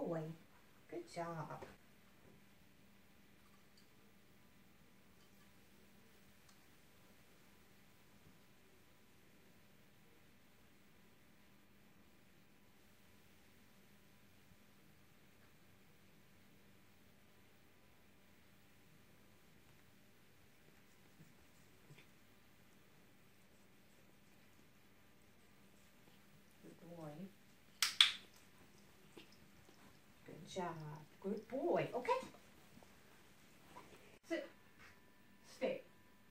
boy. Good job. Good boy. Good job. Good boy. Okay. Sit. Stay.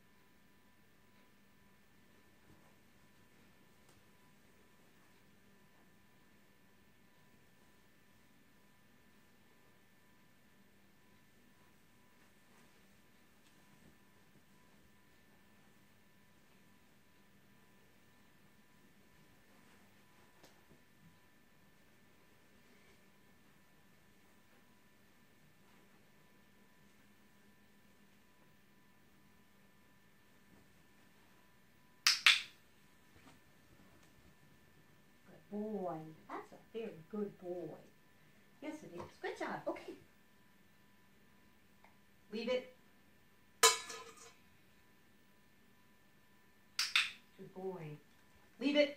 Boy, that's a very good boy. Yes, it is. Good job. Okay. Leave it. Good boy. Leave it.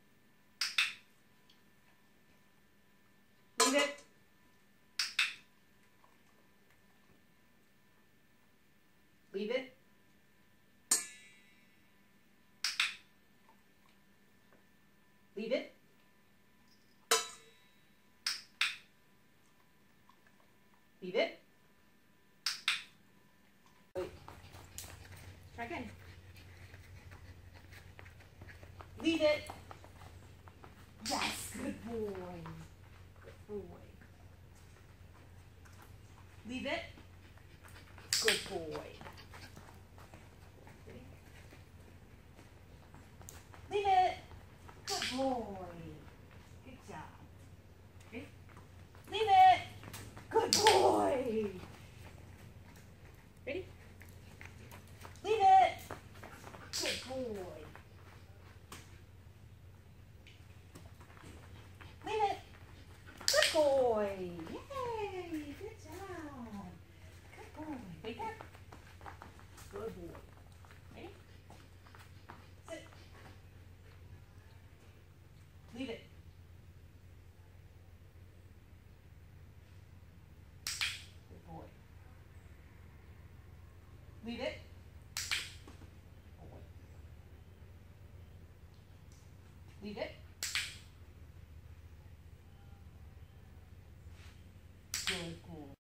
Leave it. Leave it. Leave it. Leave it. Wait. Try again. Leave it. Yes, good boy. Good boy. Leave it. Good boy. Leave it. Good boy. Good job. Okay. Leave it. Good boy. Ready? Leave it. Good boy. Leave it. Good boy. Yay. Good job. Good boy. Wake up. Good boy. Ready? Sit. Leave it. Good boy. Leave it. Boy. Leave it.